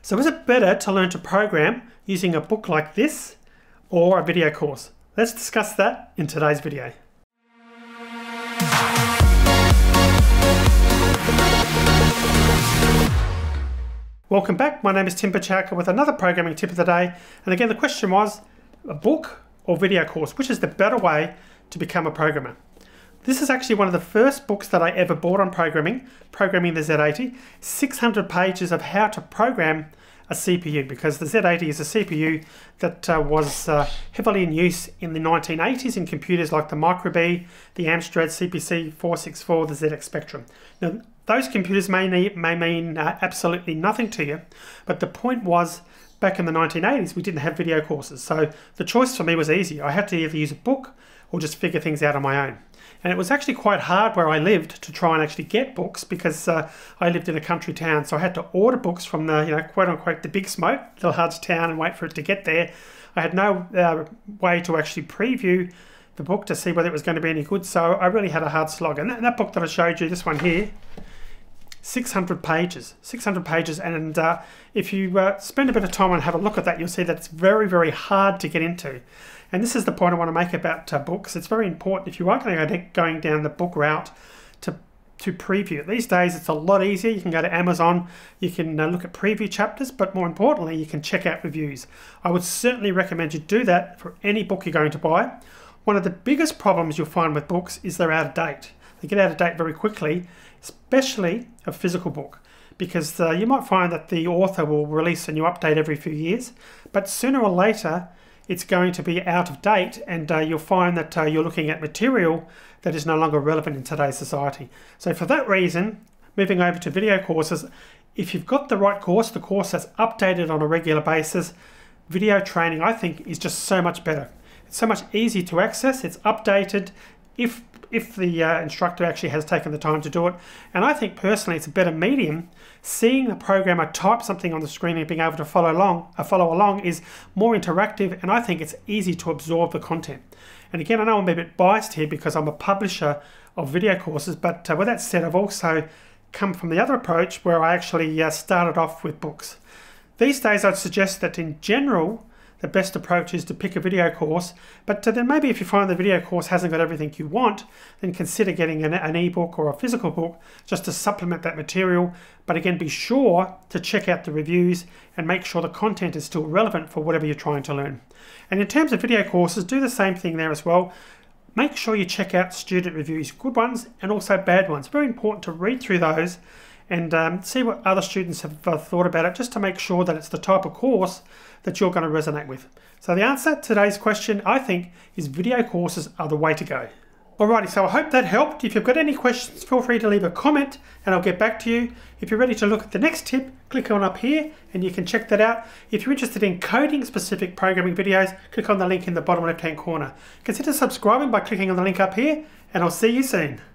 So is it better to learn to program using a book like this or a video course? Let's discuss that in today's video. Welcome back, my name is Tim Buchalka with another programming tip of the day. And again, the question was, a book or video course, which is the better way to become a programmer? This is actually one of the first books that I ever bought on programming the Z80. 600 pages of how to program a CPU, because the Z80 is a CPU that was heavily in use in the 1980s in computers like the Micro-B, the Amstrad CPC 464, the ZX Spectrum. Now, those computers may mean absolutely nothing to you, but the point was, back in the 1980s, we didn't have video courses. So the choice for me was easy. I had to either use a book or just figure things out on my own. And it was actually quite hard where I lived to try and actually get books, because I lived in a country town. So I had to order books from the, quote unquote, the big smoke, Little Hards town, and wait for it to get there. I had no way to actually preview the book to see whether it was going to be any good. So I really had a hard slog. And that book that I showed you, this one here, 600 pages. And if you spend a bit of time and have a look at that, you'll see that it's very, very hard to get into. And this is the point I want to make about books. It's very important, if you are going down the book route, to preview. These days it's a lot easier. You can go to Amazon, you can look at preview chapters, but more importantly, you can check out reviews. I would certainly recommend you do that for any book you're going to buy. One of the biggest problems you'll find with books is they're out of date. They get out of date very quickly, especially a physical book, because you might find that the author will release a new update every few years, but sooner or later it's going to be out of date, and you'll find that you're looking at material that is no longer relevant in today's society. So for that reason, moving over to video courses, if you've got the right course, the course that's updated on a regular basis, video training, I think, is just so much better. It's so much easier to access, it's updated if the instructor actually has taken the time to do it. And I think personally it's a better medium. Seeing the programmer type something on the screen and being able to follow along is more interactive, and I think it's easy to absorb the content. And again, I know I'm a bit biased here because I'm a publisher of video courses, but with that said, I've also come from the other approach where I actually started off with books. These days I'd suggest that in general, the best approach is to pick a video course, but then maybe if you find the video course hasn't got everything you want, then consider getting an ebook or a physical book just to supplement that material. But again, be sure to check out the reviews and make sure the content is still relevant for whatever you're trying to learn. And in terms of video courses, do the same thing there as well. Make sure you check out student reviews, good ones and also bad ones. Very important to read through those and see what other students have thought about it, just to make sure that it's the type of course that you're going to resonate with. So the answer to today's question, I think, is video courses are the way to go. Alrighty, so I hope that helped. If you've got any questions, feel free to leave a comment and I'll get back to you. If you're ready to look at the next tip, click on up here and you can check that out. If you're interested in coding specific programming videos, click on the link in the bottom left hand corner. Consider subscribing by clicking on the link up here, and I'll see you soon.